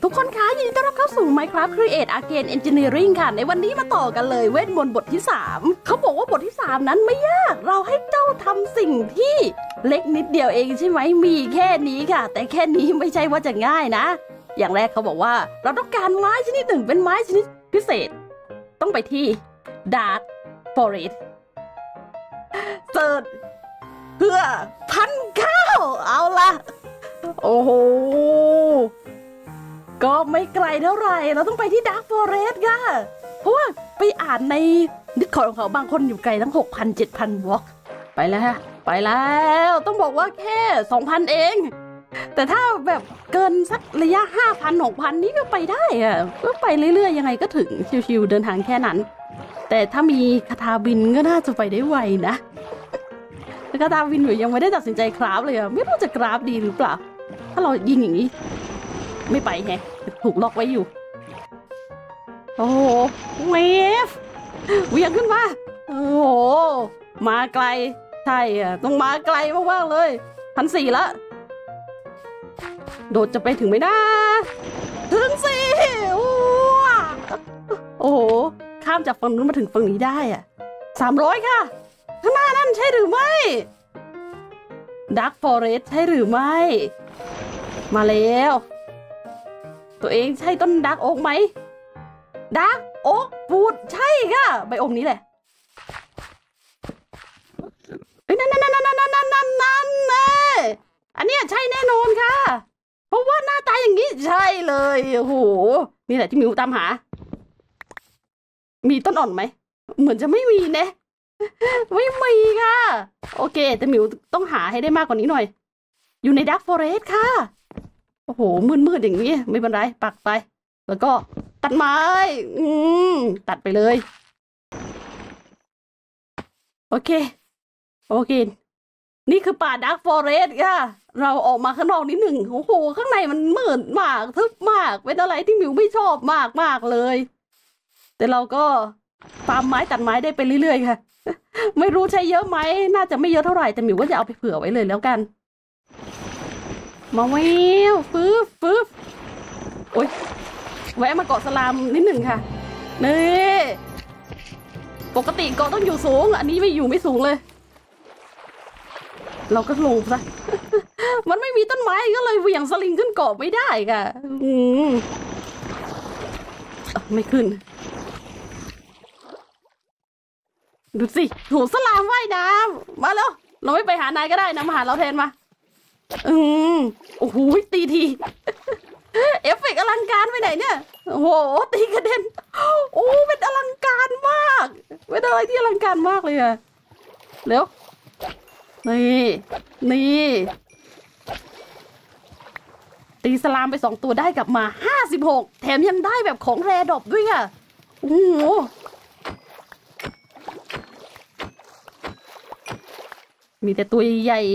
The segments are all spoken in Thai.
ทุกคนคะยินดีต้อนรับเข้าสู่ Minecraft Create Again Engineering ค่ะในวันนี้มาต่อกันเลยเวทมนต์บทที่3เขาบอกว่าบทที่3นั้นไม่ยากเราให้เจ้าทำสิ่งที่เล็กนิดเดียวเองใช่ไหมมีแค่นี้ค่ะแต่แค่นี้ไม่ใช่ว่าจะง่ายนะอย่างแรกเขาบอกว่าเราต้องการไม้ชนิดหนึ่งเป็นไม้ชนิดพิเศษต้องไปที่ Dark Forest เสิร์ชเพื่อพันข้าวเอาล่ะโอ้โหก็ไม่ไกลเท่าไหร่เราต้องไปที่ Dark Forest ค่ะเพราะว่าไปอ่านในดิสคอร์ดของเขาบางคนอยู่ไกลทั้ง 6,000-7,000 บล็อกไปแล้วต้องบอกว่าแค่ 2,000 เองแต่ถ้าแบบเกินสักระยะ 5,000-6,000 นี่ก็ไปได้อะก็ไปเรื่อยๆยังไงก็ถึงชิวๆเดินทางแค่นั้นแต่ถ้ามีคาถาบินก็น่าจะไปได้ไวนะคาถาบินหนูยังไม่ได้ตัดสินใจคราฟเลยอะไม่รู้จะคราฟดีหรือเปล่าถ้าเรายิงอย่างนี้ไม่ไปแฮะถูกล็อกไว้อยู่โอ้โหเวฟเวียงขึ้นมาโอ้โหมาไกลใช่อะต้องมาไกลมากๆเลย1,400ละโดดจะไปถึงไหมนะถึงสิโอ้โหข้ามจากฝั่งนู้นมาถึงฝั่งนี้ได้อะ300ค่ะข้างหน้านั่นใช่หรือไม่ Dark Forest ใช่หรือไม่มาแล้วตัวเองใช่ต้นดาร์กโอ๊กไหมดาร์กโอ๊กพูดใช่ค่ะใบโอมนี้แหละนั่นอันนี้ใช่แน่นอนค่ะเพราะว่าหน้าตาอย่างนี้ใช่เลยโอ้โหนี่แหละที่มิวตามหามีต้นอ่อนไหมเหมือนจะไม่มีนะไม่มีค่ะโอเคแต่มิวต้องหาให้ได้มากกว่านี้หน่อยอยู่ในดาร์กฟอเรสต์ค่ะโอ้โหมืดอย่างนี้ไม่เป็นไรปักไปแล้วก็ตัดไม้ตัดไปเลยโอเคนี่คือป่าดาร์กฟอเรสต์ค่ะเราออกมาข้างนอกนิดหนึ่งโอ้โหข้างในมันมืดมากทึบมากเป็นอะไรที่มิวไม่ชอบมากเลยแต่เราก็ฟาร์มไม้ตัดไม้ได้ไปเรื่อยๆค่ะไม่รู้ใช้เยอะไหมน่าจะไม่เยอะเท่าไหร่แต่มิวก็จะเอาไปเผื่อไว้เลยแล้วกันมาแววฟืบโอ๊ยแวะมาเกาะสลามนิดหนึ่งค่ะนี่ปกติเกาะต้องอยู่สูงอันนี้ไม่สูงเลยเราก็ลงซะ มันไม่มีต้นไม้ก็เลยเหวี่ยงสลิงขึ้นเกาะไม่ได้ค่ะไม่ขึ้นดูสิถูสลามว่ายน้ำมาแล้วเราไม่ไปหานายก็ได้นะมาหาเราแทนมาโอ้โหตีทีเอฟเฟกต์อลังการไปไหนเนี่ยโอ้โหตีกระเด็นโอ้เป็นอลังการมากเป็นอะไรที่อลังการมากเลยอะเร็วนี่ตีสลามไป2ตัวได้กลับมา56แถมยังได้แบบของแรดรอปด้วยอะโอ้โหมีแต่ตัวใหญ่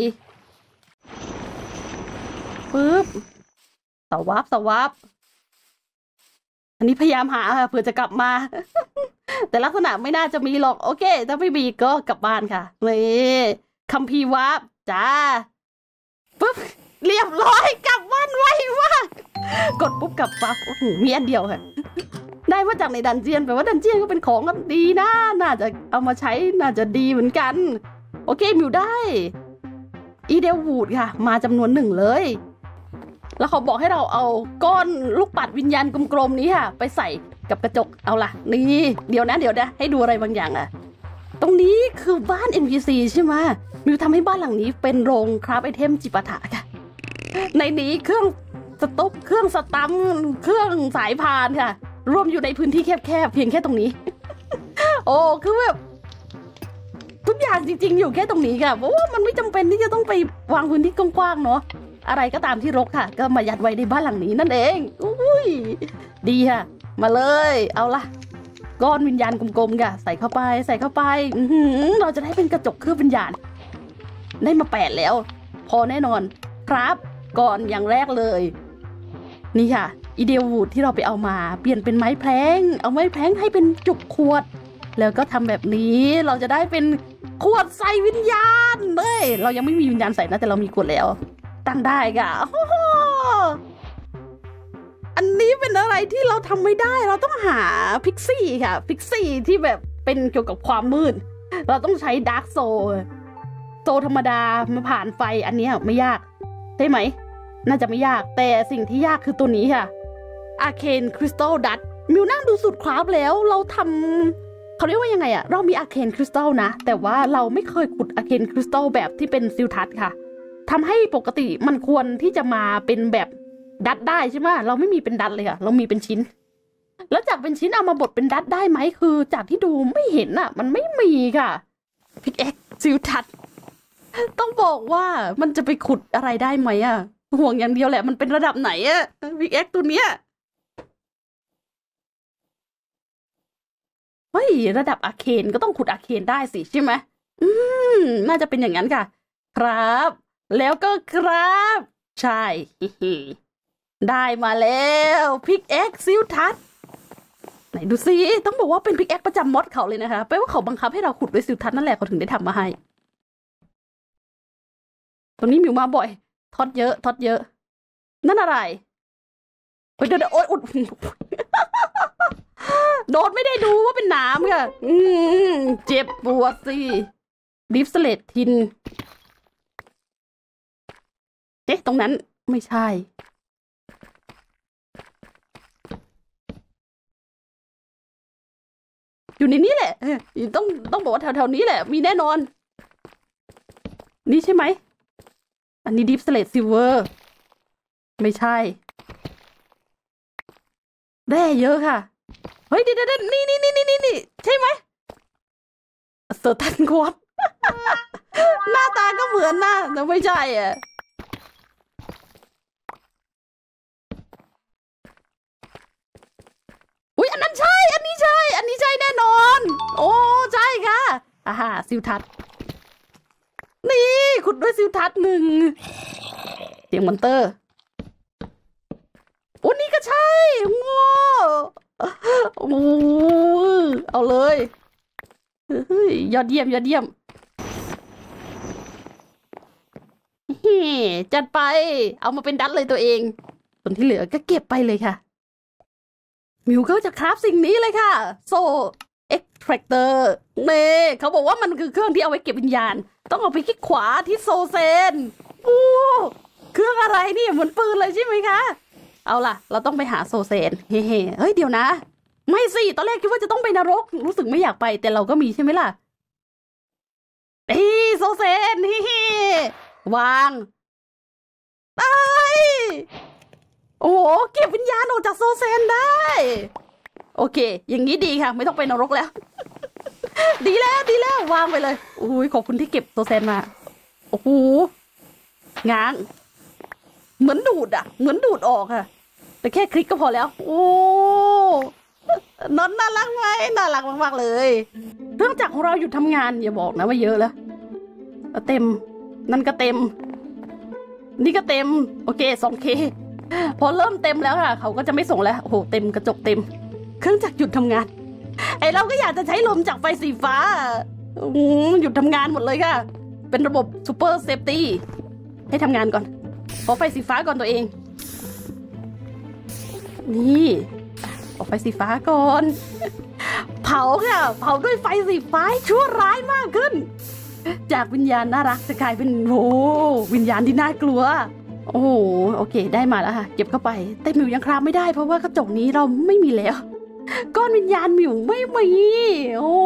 ปึ๊บสวับอันนี้พยายามหาค่ะเผื่อจะกลับมาแต่ลักษณะไม่น่าจะมีหรอกโอเคถ้าไม่มีก็กลับบ้านค่ะนี่คัมภีร์วาร์ปจ้าปึ๊บเรียบร้อยกลับบ้านไวมากกดปุ๊บกลับปั๊บมีอันเดียวค่ะได้มาจากในดันเจียนแปลว่าดันเจียนก็เป็นของดีนะน่าจะเอามาใช้น่าจะดีเหมือนกันโอเคมิวได้อีเดลวูดค่ะมาจำนวน1เลยแล้วเขาบอกให้เราเอาก้อนลูกปัดวิญญาณกลมๆนี้ค่ะไปใส่กับกระจกเอาล่ะนี่เดี๋ยวนะให้ดูอะไรบางอย่างตรงนี้คือบ้าน NPC ใช่ไหมมิวทำให้บ้านหลังนี้เป็นโรงคราฟไอเทมจิปาถะค่ะในนี้เครื่องสต๊อกเครื่องสตัมเครื่องสายพานค่ะรวมอยู่ในพื้นที่แคบๆเพียงแค่ตรงนี้ โอ้คือแบบทุกอย่างจริงๆอยู่แค่ตรงนี้ค่ะเพราะว่ามันไม่จำเป็นที่จะต้องไปวางพื้นที่กว้างๆเนาะอะไรก็ตามที่รกค่ะก็มายัดไว้ในบ้านหลังนี้นั่นเองอุ้ยดีค่ะมาเลยเอาล่ะก้อนวิญญาณกลมๆค่ะใส่เข้าไปเราจะได้เป็นกระจกเคลือบวิญญาณได้มา8แล้วพอแน่นอนครับก่อนอย่างแรกเลยนี่ค่ะอีเดลวูดที่เราไปเอามาเปลี่ยนเป็นไม้แพลงเอาไม้แพลงให้เป็นจุกขวดแล้วก็ทำแบบนี้เราจะได้เป็นขวดใส่วิญญาณเรายังไม่มีวิญญาณใส่นะแต่เรามีขวดแล้วตั้งได้ค่ะอันนี้เป็นอะไรที่เราทำไม่ได้เราต้องหาพิกซี่ค่ะพิกซี่ที่แบบเป็นเกี่ยวกับความมืดเราต้องใช้ดาร์กโซธรรมดามาผ่านไฟอันนี้ไม่ยากใช่ไหมน่าจะไม่ยากแต่สิ่งที่ยากคือตัวนี้ค่ะอาร์เคนคริสตัลดัตมิวนั่งดูสุดคราฟแล้วเราทำเขาเรียกว่ายังไงอะเรามีอาร์เคนคริสตัลนะแต่ว่าเราไม่เคยขุดอาร์เคนคริสตัลแบบที่เป็นซิลทัสค่ะทำให้ปกติมันควรที่จะมาเป็นแบบดัดได้ใช่ไหมเราไม่มีเป็นดัดเลยค่ะเรามีเป็นชิ้นแล้วจากเป็นชิ้นเอามาบดเป็นดัดได้ไหมคือจากที่ดูไม่เห็นอะมันไม่มีค่ะพิกแอ็กซิลทัสต้องบอกว่ามันจะไปขุดอะไรได้ไหมอะห่วงอย่างเดียวแหละมันเป็นระดับไหนอะพิกแอ็กตัวเนี้ยเฮ้ยระดับอาร์เคนก็ต้องขุดอาร์เคนได้สิใช่ไหมน่าจะเป็นอย่างนั้นค่ะครับแล้วก็ครับใช่ได้มาแล้วพิกแอ็กซิลทัสไหนดูสิต้องบอกว่าเป็นพิกแอ็กประจำมอดเขาเลยนะคะแปลว่าเขาบังคับให้เราขุดด้วยซิลทัสนั่นแหละเขาถึงได้ทำมาให้ตรงนี้มิวมาบ่อยทอดเยอะนั่นอะไรเดี๋ยวโอ๊ยอุดโดดไม่ได้ดูว่าเป็นน้ำค่ะเจ็บปวดสิดิฟสเลตทินตรงนั้นไม่ใช่อยู่ในนี้แหละต้องบอกว่าแถวๆนี้แหละมีแน่นอนนี่ใช่ไหมอันนี้ดิฟสเลตซิลเวอร์ไม่ใช่แร่เยอะค่ะเฮ้ยเดี๋ยวนี่ใช่ไหมเซอร์ตันควอตหน้าตาก็เหมือนนะแต่ไม่ใช่อ่ะอุ้ยอันนั้นใช่อันนี้ใช่แน่นอนโอ้ใช่ค่ะซิลทัสนี่ขุดด้วยซิลทัส1เสียงมอนเตอร์โอ้นี่ก็ใช่โง่โอ้เอาเลยยอดเยี่ยมจัดไปเอามาเป็นดัดเลยตัวเองส่วนที่เหลือก็เก็บไปเลยค่ะมิวก็จะคราฟสิ่งนี้เลยค่ะโซเอ็กแทรคเตอร์เขาบอกว่ามันคือเครื่องที่เอาไว้เก็บวิญญาณต้องเอาไปคลิกขวาที่โซเซนเครื่องอะไรนี่เหมือนปืนเลยใช่ไหมคะเอาล่ะเราต้องไปหาโซเซนเฮ้ยเดี๋ยวนะไม่สิตอนแรกคิดว่าจะต้องไปนรกรู้สึกไม่อยากไปแต่เราก็มีใช่ไหมล่ะโซเซนวางโอ้เก็บวิญญาณออกจากโซเซนได้โอเคอย่างนี้ดีค่ะไม่ต้องไปนรกแล้ว ดีแล้ววางไปเลยโอ้ยขอบคุณที่เก็บโซเซนมาโอ้โหง้างเหมือนดูดออกค่ะแต่แค่คลิกก็พอแล้วโอ้นอนน่ารักไหมน่ารักมากๆเลยเครื่องจักรของเราหยุดทำงานอย่าบอกนะว่าเยอะแล้วเต็มนั่นก็เต็มนี่ก็เต็มโอเค 2K พอเริ่มเต็มแล้วค่ะเขาก็จะไม่ส่งแล้วโอ้โหเต็มกระจกเต็มเครื่องจักรหยุดทำงานไอเราก็อยากจะใช้ลมจากไฟสีฟ้าหยุดทำงานหมดเลยค่ะเป็นระบบซูเปอร์เซฟตี้ให้ทำงานก่อนขอไฟสีฟ้าก่อนตัวเองนี่ขอไฟสีฟ้าก่อนเผาค่ะเผาด้วยไฟสีฟ้าชั่วร้ายมากขึ้นจากวิญญาณน่ารักจะกลายเป็นโอ้วิญญาณที่น่ากลัวโอ้โอเคได้มาแล้วค่ะเก็บเข้าไปแต่มิวยังคราฟไม่ได้เพราะว่ากระจกนี้เราไม่มีแล้วก้อนวิญญาณมิวไม่มีโอ้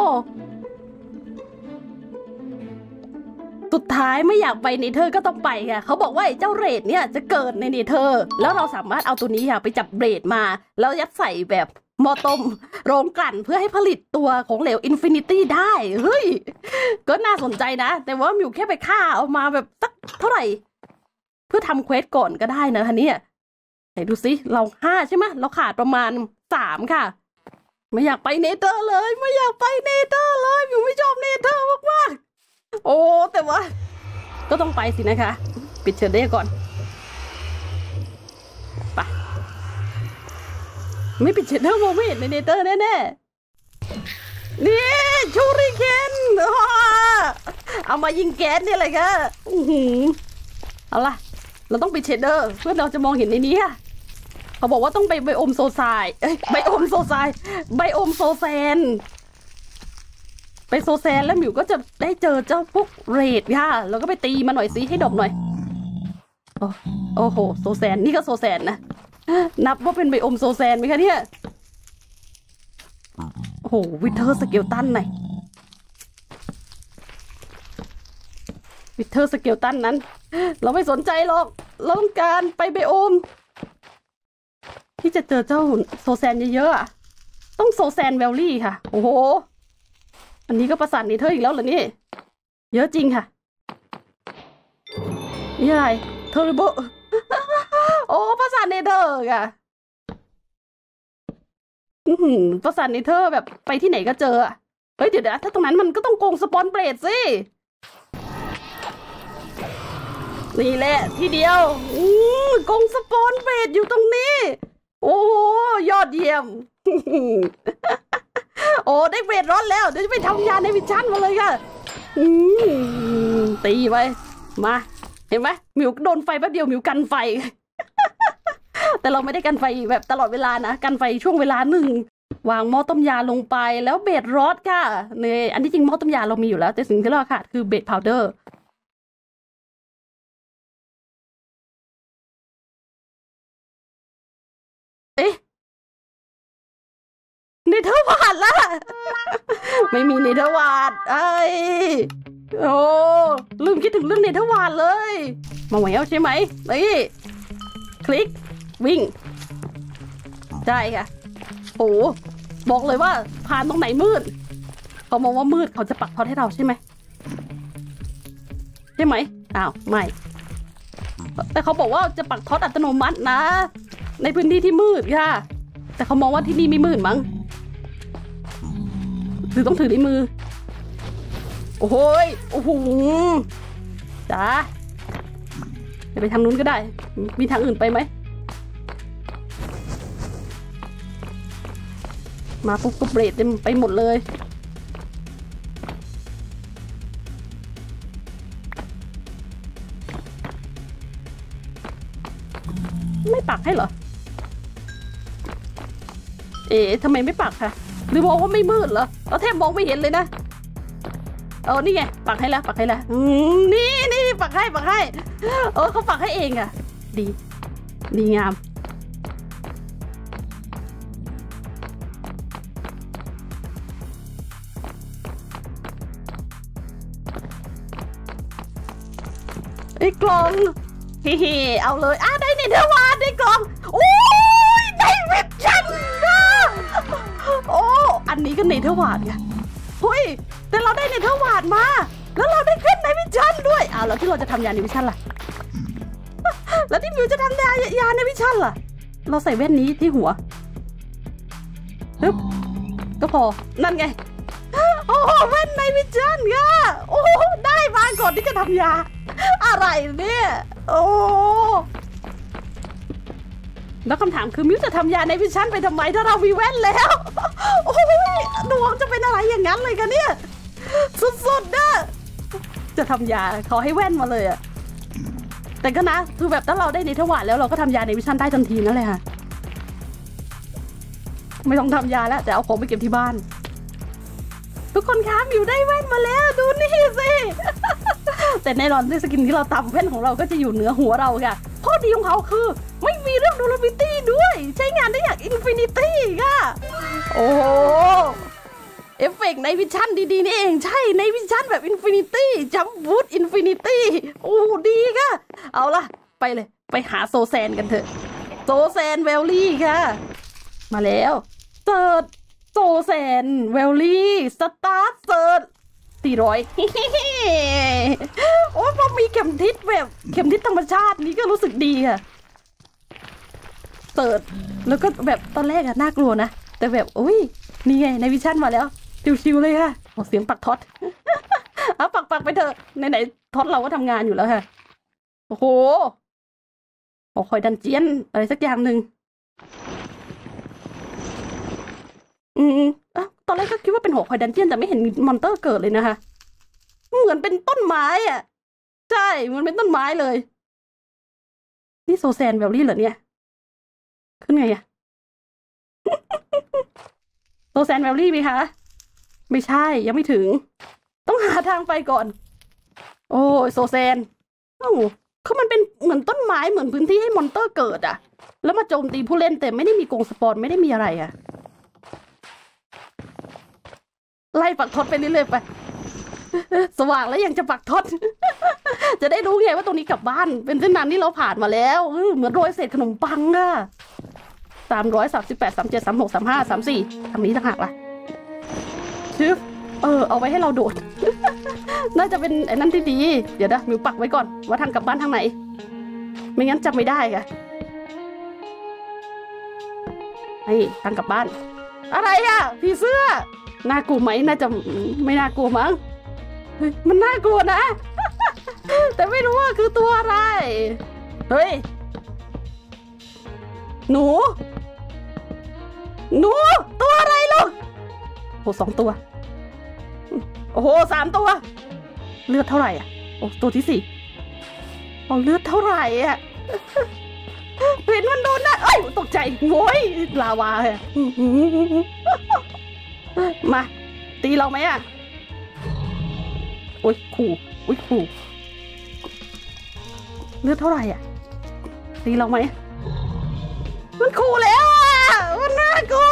สุดท้ายไม่อยากไปเนเธอร์ก็ต้องไปค่ะเขาบอกว่าเจ้าเรดเนี่ยจะเกิดในเนเธอร์แล้วเราสามารถเอาตัวนี้ค่ะไปจับเรดมาแล้วยัดใส่แบบหม้อต้มโรงกลั่นเพื่อให้ผลิตตัวของเหลวอินฟินิตี้ได้เฮ้ยก็น่าสนใจนะแต่ว่ามิวแค่ไปฆ่าเอามาแบบสักเท่าไหร่เพื่อทำเควสก่อนก็ได้นะคะเนี่ยไหนดูสิเรา5ใช่ไหมเราขาดประมาณ3ค่ะไม่อยากไปเนเธอร์เลยมิวไม่ชอบเนเธอร์มากๆโอ้แต่ว่าก็ต้องไปสินะคะปิดเชอร์เด้ก่อนไปไม่ปิดเชอร์เด้มองไม่เห็นในเนเธอร์แน่ๆนี่ชูริเคนเอามายิงแก๊สนี่เลยค่ะเอาล่ะเราต้องปิดเชดเดอร์เพื่อเราจะมองเห็นในนี้ค่ะเขาบอกว่าต้องไปไบโอมโซไซไบโอมโซไซไบโอมโซแซนไปโซแซนแล้วหมิวก็จะได้เจอเจ้าพวกเรดค่ะแล้วก็ไปตีมาหน่อยสิให้ดบหน่อยโอ้โหโซแซนนี่ก็โซแซนนะนับว่าเป็นไบโอมโซแซนไหมคะเนี่ยโอ้โหวิเทอร์สเกลตันหน่อยวิเทอร์สเกลตันนั้นเราไม่สนใจหรอกเราต้องการไปไบโอมที่จะเจอเจ้าโซแซนเยอะๆต้องโซแซนแวลลี่ค่ะโอ้โหอันนี้ก็ประสานเนเธอร์อีกแล้วเหรอนี่เยอะจริงค่ะนี่อะไรเทอร์โบโอ้ประสานเนเธอร์ค่ะประสานเนเธอร์แบบไปที่ไหนก็เจอเฮ้ยเดี๋ยวถ้าตรงนั้นมันก็ต้องโกงสปอนเบรดสินี่แหละทีเดียวกงสปอนเบดอยู่ตรงนี้โอ้โหยอดเยี่ยม โอ้ได้เบรดร้อนแล้วเดี๋ยวจะไปทำยาในวิชั่นมาเลยค่ะตีไปมาเห็นไหมมิวโดนไฟแป๊บเดียวมิวกันไฟ แต่เราไม่ได้กันไฟแบบตลอดเวลานะกันไฟช่วงเวลาหนึ่งวางหม้อต้มยาลงไปแล้วเบดรอดค่ะเนี่ยอันที่จริงหม้อต้มยาเรามีอยู่แล้วแต่สิ่งที่เราขาดคือเบดพาวเดอร์เนเธอร์วาดล่ะไม่มีเนเธอร์วาดไอ้โอ้ลืมคิดถึงเรื่องเนเธอร์วาดเลยมาแหววใช่ไหมนี่คลิกวิ่งใช่ค่ะโอ้บอกเลยว่าผ่านตรงไหนมืดเขามองว่ามืดเขาจะปักท็อตให้เราใช่ไหมใช่ไหมอ้าวไม่แต่เขาบอกว่าจะปักท็อตอัตโนมัตินะในพื้นที่ที่มืดค่ะแต่เขามองว่าที่นี่ไม่มืดมั้งหรือต้องถือในมือโอ้โหโอ้โหจ้าไปทางนู้นก็ได้มีทางอื่นไปไหมมาปุ๊บก็เบรดเต็มไปหมดเลยไม่ปักให้เหรอทำไมไม่ปักคะหรือมองว่าไม่มืดเหรอเราแทบมองไม่เห็นเลยนะนี่ไงปักให้แล้วปักให้แล้วนี่ปักให้เขาปักให้เองอะดีงามไอ้กล่องเฮ้เอาเลยได้เนเธอร์วาดได้กล่องโอ้ยได้เว็บชันนะโอ้อันนี้ก็เนเธอร์วาดไงเฮ้ยแต่เราได้เนเธอร์วาดมาแล้วเราได้ขึ้นในวิชั่นด้วยแล้วที่เราจะทำยาในวิชั่นล่ะแล้วที่มิวจะทำยาในวิชั่นล่ะเราใส่แว่นนี้ที่หัวปึ๊บก็พอนั่นไงโอ้แว่นในวิชั่นค่ะโอ้ได้มาก่อนที่จะทำยาอะไรเนี่ยโอ้แล้วคำถามคือมิวจะทำยาในวิชั่นไปทำไมถ้าเรามีแว่นแล้วโอ้ยดวงจะเป็นอะไรอย่างนั้นเลยกันเนี่ยสุดๆนะจะทำยาเขาให้แว่นมาเลยอะแต่ก็นะคือแบบถ้าเราได้เนเธอร์วาดแล้วเราก็ทำยาในวิชั่นได้ทันทีนั่นเลยค่ะไม่ต้องทำยาแล้วแต่เอาของไปเก็บที่บ้านทุกคนคะมิวได้แว่นมาแล้วดูนี่สิแต่แน่นอนด้วยสกินที่เราทำแว่นของเราก็จะอยู่เหนือหัวเราค่ะข้อดีของเขาคือไม่มีเรื่องดูลาบิตี้ด้วยใช้งานได้อย่างอินฟินิตี้ค่ะโอ้เอฟเฟกต์ในวิชั่นดีๆนี่เองใช่ในวิชั่นแบบอินฟินิตี้จัมบูทอินฟินิตี้โอ้ดีค่ะเอาล่ะไปเลยไปหาโซแซนกันเถอะโซแซนแวลลี่ค่ะมาแล้วเซิร์ชโซแซนแวลลี่สตาร์ทเซิร์ช400โอ้พอมีเข็มทิศแบบเข็มทิศธรรมชาตินี้ก็รู้สึกดีค่ะเสิร์ชแล้วก็แบบตอนแรกอะน่ากลัวนะแต่แบบโอ้ยนี่ไงในวิชั่นมาแล้วชิวๆเลยค่ะเสียงปักท็อตเอาปักไปเถอะไหนท็อตเราก็ทำงานอยู่แล้วค่ะโอ้โหคอยดันเจียนอะไรสักอย่างหนึ่งตอนแรกก็คิดว่าเป็นหัวคอยดันเจียนแต่ไม่เห็นมอนเตอร์เกิดเลยนะคะเหมือนเป็นต้นไม้อ่ะใช่มันเป็นต้นไม้เลยนี่โซแซนแวลลี่เหรอเนี่ยขึ้นไงอะโซแซนแวลลี่ไหมคะไม่ใช่ยังไม่ถึงต้องหาทางไปก่อนโอ้โซแซนโอ้คือมันเป็นเหมือนต้นไม้เหมือนพื้นที่ให้มอนเตอร์เกิดอะแล้วมาโจมตีผู้เล่นแต่ไม่ได้มีกรงสปอนไม่ได้มีอะไรอะไล่ปักทดไปเรื่อยๆไปสว่างแล้วยังจะปักทด จะได้รู้ไงว่าตรงนี้กลับบ้านเป็นเส้นทางที่เราผ่านมาแล้วเหมือนโรยเศษขนมปังอะ338 37 36 35 34ทางนี้ต่างหากล่ะชึบเอาไว้ให้เราโดด น่าจะเป็นไอ้นั่นที่ดีเดี๋ยวนะมิวปักไว้ก่อนว่าทางกลับบ้านทางไหนไม่งั้นจำไม่ได้ค่ะนี่ทางกลับบ้านอะไรอะผีเสื้อน่ากลัวไหมน่าจะไม่น่ากลัวมั้งมันน่ากลัวนะ แต่ไม่รู้ว่าคือตัวอะไรเฮ้ยหนูตัวอะไรลูกโอ้2 ตัวโอ้โห3 ตัวเลือดเท่าไหร่อ่ะโอ้ตัวที่4เอาเลือดเท่าไหร่อ่ะ เห็นมันโดนนะเอ้ยตกใจโว้ยลาวาอ่ะ มาตีเราไหมอ่ะโอ้ยขู่เลือดเท่าไหร่อ่ะตีเราไหมมันขู่แล้วอ่ะมันน่ากลัว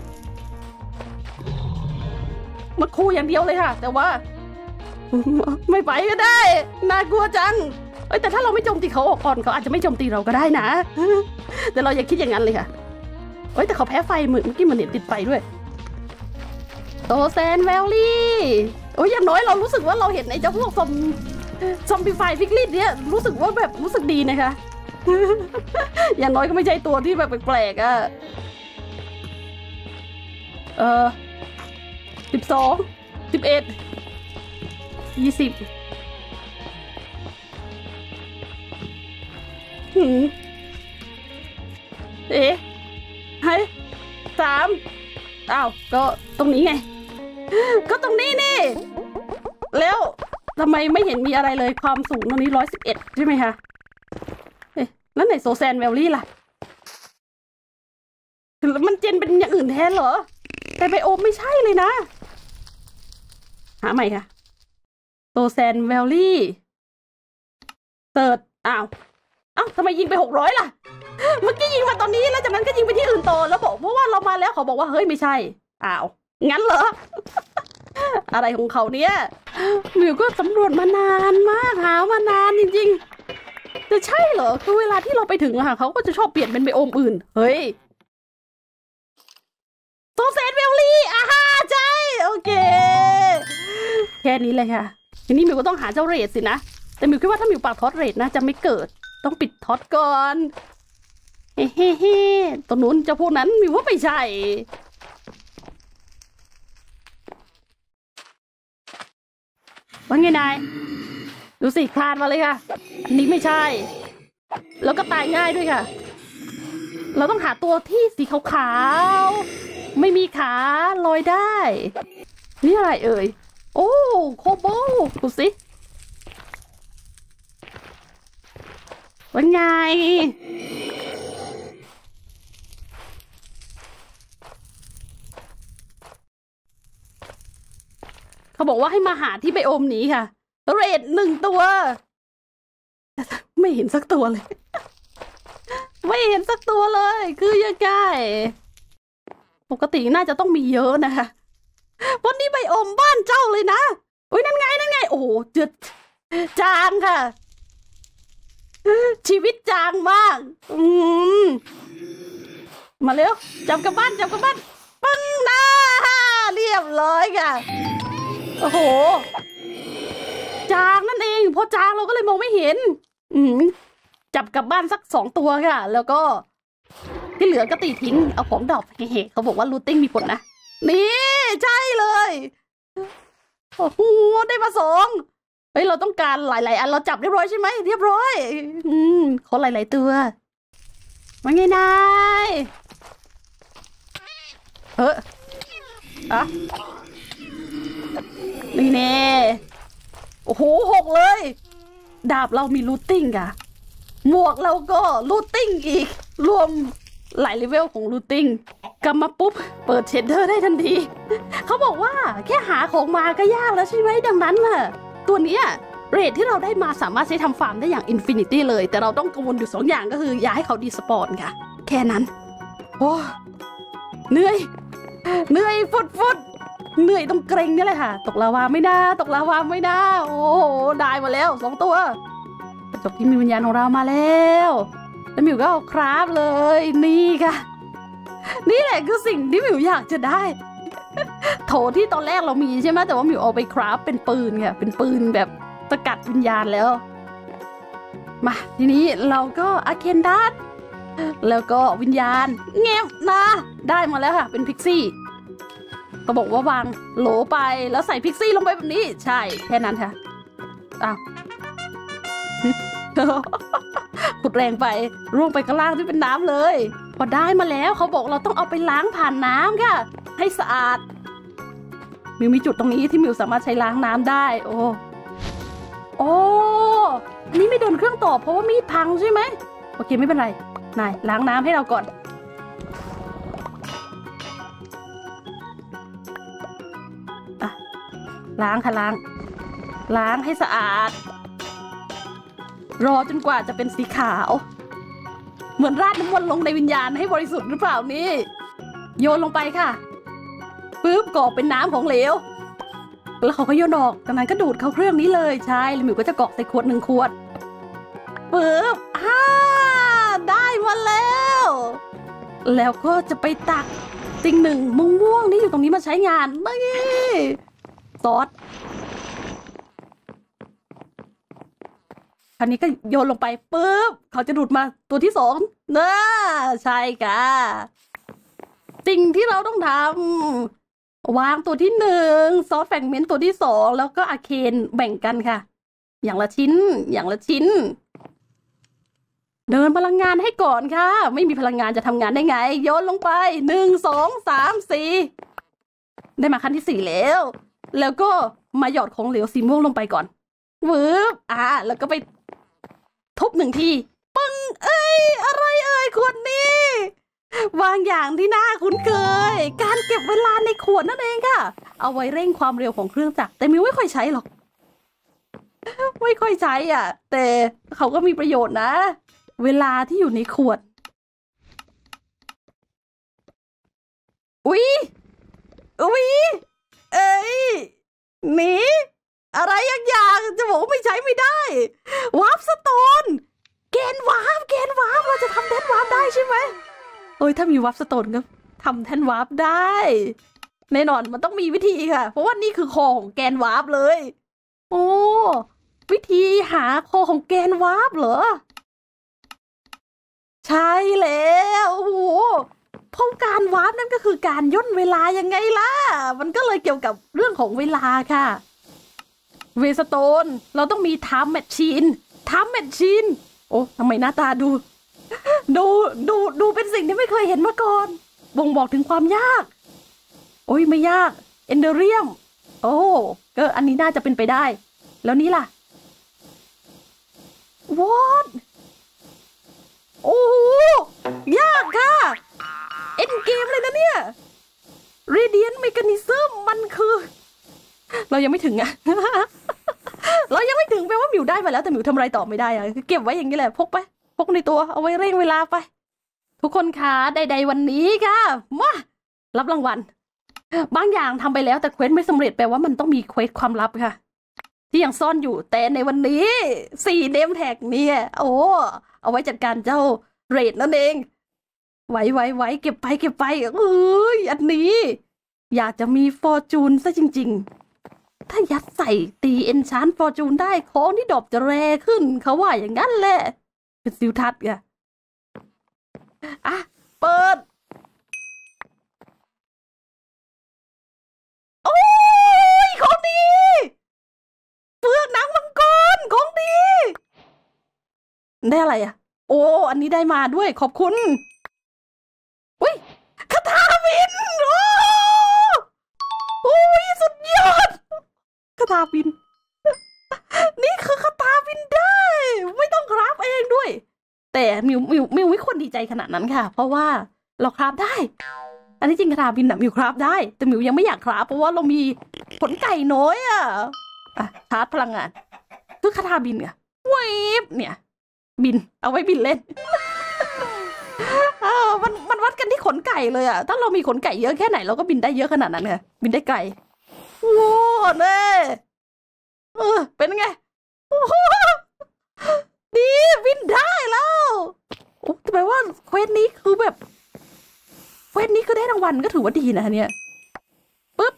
มันขู่อย่างเดียวเลยค่ะแต่ว่าไม่ไปก็ได้น่ากลัวจังแต่ถ้าเราไม่โจมตีเขาออกก่อนเขาอาจจะไม่โจมตีเราก็ได้นะแต่เราอย่าคิดอย่างนั้นเลยค่ะแต่เขาแพ้ไฟเมื่อกี้มันเห็นติดไฟด้วยโตแซนแวลลี่อย่างน้อยเรารู้สึกว่าเราเห็นไอ้เจ้าพวกซอมบี้ไฟฟิกลิตเนี่ยรู้สึกว่าแบบรู้สึกดีนะคะ อย่างน้อยก็ไม่ใช่ตัวที่แบบแปลกๆอ่ะ12 11 20เอ๊ะให้3อ้าวก็ตรงนี้ไงก็ตรงนี้นี่แล้วทำไมไม่เห็นมีอะไรเลยความสูงตรงนี้111ใช่ไหมคะแล้วไหนโซแซนแวลลี่ล่ะมันเจนเป็นอย่างอื่นแทนเหรอแต่ไบโอมไม่ใช่เลยนะหาใหม่ค่ะโซแซนแวลลี่เติร์ดอ้าวทำไมยิงไป600ล่ะเมื่อกี้ยิงมาตอนนี้แล้วจากนั้นก็ยิงไปที่อื่นต่อแล้วบอกเพราะว่าเรามาแล้วเขาบอกว่าเฮ้ยไม่ใช่อ้าวงั้นเหรอ อะไรของเขาเนี่ยมิวก็สำรวจมานานมากหามานานจริงๆจะใช่เหรอคือเวลาที่เราไปถึงอะค่ะเขาก็จะชอบเปลี่ยนเป็นไบโอมอื่นเฮ้ยโซเซนเวลลี่ใช่โอเคแค่นี้เลยค่ะทีนี้มิวก็ต้องหาเจ้าเรดสินะแต่มิวคิดว่าถ้ามิวปักท็อตเรดนะจะไม่เกิดต้องปิดท็อตก่อนเฮ้ตัวนู้นเจ้าพวกนั้นมิวว่าไม่ใช่ว่าไงนายดูสิคลานมาเลยค่ะนี่ไม่ใช่แล้วก็ตายง่ายด้วยค่ะเราต้องหาตัวที่สีขาวๆไม่มีขาลอยได้นี่อะไรเอ่ยโอ้โคโบดูสิว่าไงเขาบอกว่าให้มาหาที่ไบโอมนี้ค่ะเรด1 ตัวไม่เห็นสักตัวเลย ไม่เห็นสักตัวเลยคือยังไงปกติน่าจะต้องมีเยอะนะคะวันนี้ไบโอมบ้านเจ้าเลยนะนั่นไงโอ้โหจืดจางค่ะชีวิตจางมากมาเร็วจับกับบ้านปึ้งนะเรียบร้อยค่ะโอ้โหจางนั่นเองพอจางเราก็เลยมองไม่เห็นจับกลับบ้านสัก2 ตัวค่ะแล้วก็ที่เหลือก็ตีทิ้งเอาของดอกเฮ้เขาบอกว่ารูทติ้งมีผลนะนี่ใช่เลยโอ้โหได้มา2เราต้องการหลายๆอันเราจับเรียบร้อยใช่ไหมเรียบร้อยขอหลายๆตัวว่าไงนายนี่แน่โอ้โห6เลยดาบเรามีรูทติ้งอะหมวกเราก็รูทติ้งอีกรวมหลายเลเวลของรูทติ้งกลับมาปุ๊บเปิดเชดเดอร์ได้ทันทีเขาบอกว่าแค่หาของมาก็ยากแล้วใช่ไหมดังนั้นน่ะตัวเนี้ยเรทที่เราได้มาสามารถใช้ทำฟาร์มได้อย่างอินฟินิตี้เลยแต่เราต้องกังวลอยู่2 อย่างก็คืออย่าให้เขาดีสปอนค่ะแค่นั้นโอ้เหนื่อยฟุดเหนื่อยต้องเกรงนี่แหละค่ะตกลาวาไม่น่าโอ้โหได้มาแล้ว2 ตัวกระจกที่มีวิญญาณของเรามาแล้วแล้วหมิวก็เอาคราฟเลยนี่ค่ะนี่แหละคือสิ่งที่หมิวอยากจะได้โถที่ตอนแรกเรามีใช่ไหมแต่ว่าหมิวเอาไปคราฟเป็นปืนค่ะเป็นปืนแบบสกัดวิญญาณแล้วมาทีนี้เราก็อาเคนดัสแล้วก็วิญญาณเงียบนะได้มาแล้วค่ะเป็นพิกซี่เขาบอกว่าวางโหลไปแล้วใส่พิกซี่ลงไปแบบนี้ใช่แค่นั้นค่ะอ้าวขุดแรงไปร่วงไปข้างล่างที่เป็นน้ำเลยพอได้มาแล้วเขาบอกเราต้องเอาไปล้างผ่านน้ำค่ะให้สะอาดมิวมีจุดตรงนี้ที่มิวสามารถใช้ล้างน้ำได้โอ้นี่ไม่โดนเครื่องต่อเพราะว่ามีดพังใช่ไหมโอเคไม่เป็นไรนายล้างน้ำให้เราก่อนอะล้างค่ะล้างให้สะอาดรอจนกว่าจะเป็นสีขาวเหมือนราดน้ำมันลงในวิญญาณให้บริสุทธิ์หรือเปล่านี่โยนลงไปค่ะปึ๊บกรอกเป็นน้ำของเหลวแล้วเขาก็โยนออกจากนั้นก็ดูดเข้าเครื่องนี้เลยใช่แล้วหมิวก็จะกรอกใส่ขวด1 ขวดปึ๊บได้มาแล้วก็จะไปตักสิ่งหนึ่งม่วงๆนี่อยู่ตรงนี้มาใช้งานนี่ซอสคราวนี้ก็โยนลงไปปึ๊บเขาจะดูดมาตัวที่2นะใช่ค่ะสิ่งที่เราต้องทำวางตัวที่1ซอสแฟกเมนต์ตัวที่2แล้วก็อาเคนแบ่งกันค่ะอย่างละชิ้นเดินพลังงานให้ก่อนค่ะไม่มีพลังงานจะทำงานได้ไงโยนลงไป1 2 3 4ได้มาขั้นที่4แล้วก็มาหยอดของเหลวสีม่วงลงไปก่อนวืบแล้วก็ไปทุบ1 ทีปึ้งอะไรขวดนี้บางอย่างที่น่าคุ้นเคยการเก็บเวลาในขวดนั่นเองค่ะเอาไว้เร่งความเร็วของเครื่องจักรแต่มิวไม่ค่อยใช้หรอกไม่ค่อยใช้แต่เขาก็มีประโยชน์นะเวลาที่อยู่ในขวดอุ๊ยหนีอะไรอย่างจะบอกว่าไม่ใช้ไม่ได้วาร์ปสโตนเกณฑ์วาร์ปเราจะทำแท่นวาร์ปได้ใช่ไหมถ้ามีวาร์ปสโตนก็ทำแท่นวาร์ปได้แน่นอนมันต้องมีวิธีค่ะเพราะว่านี่คือคอของแกนวาร์ปเลยวิธีหาคอของแกนวาร์ปเหรอใช่แล้วเพราะการวาร์ปนั่นก็คือการย่นเวลายังไงล่ะมันก็เลยเกี่ยวกับเรื่องของเวลาค่ะเวสโตนเราต้องมีไทม์แมชชีนทำไมหน้าตาดูเป็นสิ่งที่ไม่เคยเห็นมาก่อนบ่งบอกถึงความยากไม่ยากเอนเดเรียมก็อันนี้น่าจะเป็นไปได้แล้วนี่ล่ะวอทยากค่ะเอ็นเกมเลยนะเนี่ยเรเดียนเมคานิซึมมันคือเรายังไม่ถึงเรายังไม่ถึงแปลว่าหมิวได้มาแล้วแต่หมิวทำอะไรต่อไม่ได้เก็บไว้อย่างนี้แหละพกในตัวเอาไว้เร่งเวลาไปทุกคนคะใดๆวันนี้ค่ะมารับรางวัลบางอย่างทำไปแล้วแต่เควสไม่สำเร็จแปลว่ามันต้องมีเควสความลับค่ะที่ยังซ่อนอยู่แต่ในวันนี้4 เนมแท็กเนี่ยเอาไว้จัดการเจ้าเรดนั่นเองไว้เก็บไปอันนี้อยากจะมีฟอร์จูนซะจริงๆถ้ายัดใส่ตีเอนชานฟอร์จูนได้ของที่ดรอปจะแรขึ้นเขาว่าอย่างนั้นแหละเป็นซิวทัศน์ไงเปิดของดีเปลือกหนังมังกรของดีได้อะไรอันนี้ได้มาด้วยขอบคุณคาถาบินสุดยอดคาถาบินนี่คือคาถาบินได้ไม่ต้องคราฟเองด้วยแต่แต่มิวไม่ควรดีใจขนาดนั้นค่ะเพราะว่าเราคราฟได้อันนี้จริงคาถาบินน่ะมิวคราฟได้แต่มิวยังไม่อยากคราฟเพราะว่าเรามีขนไก่น้อยอ่ะชาร์จพลังงานคือคาถาบินไงเวฟเนี่ยบินเอาไว้บินเล่นมันวัดกันที่ขนไก่เลยอ่ะถ้าเรามีขนไก่เยอะแค่ไหนเราก็บินได้เยอะขนาดนั้นไงบินได้ไกลโว้เน่เป็นไงดีบินได้แล้วโอ้แต่แปลว่าเควสนี้คือแบบเควสนี้ก็ได้รางวัลก็ถือว่าดีนะเนี่ยปึ๊บ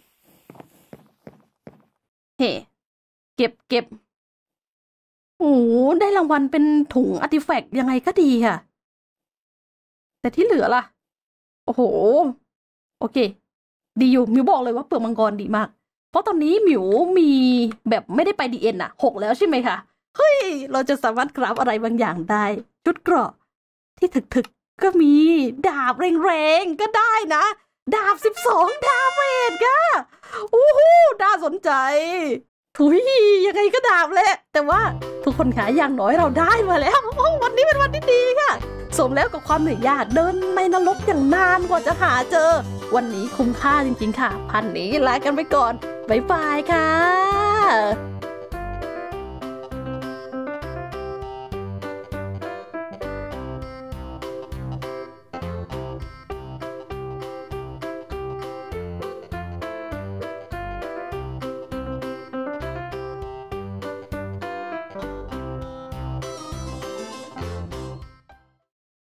เฮ้เก็บโอ้ได้รางวัลเป็นถุงอาร์ติแฟกต์ยังไงก็ดีค่ะแต่ที่เหลือล่ะโอ้โหโอเคดีอยู่มิวบอกเลยว่าเปลือกมังกรดีมากเพราะตอนนี้มิวมีแบบไม่ได้ไปดีเอ็นอ่ะ6แล้วใช่ไหมคะเฮ้ยเราจะสามารถกราฟอะไรบางอย่างได้ชุดเกราะที่ถึกก็มีดาบแรงๆก็ได้นะดาบ12ดาเมจค่ะโอ้โหน่าสนใจถุยยังไงก็ดาบแหละแต่ว่าทุกคนคะอย่างน้อยเราได้มาแล้ววันนี้เป็นวันที่ดีค่ะสมแล้วกับความเหนื่อยยากเดินในนรกอย่างนานกว่าจะหาเจอวันนี้คุ้มค่าจริงๆค่ะพันนี้ลากันไปก่อนบ๊ายบายค่ะ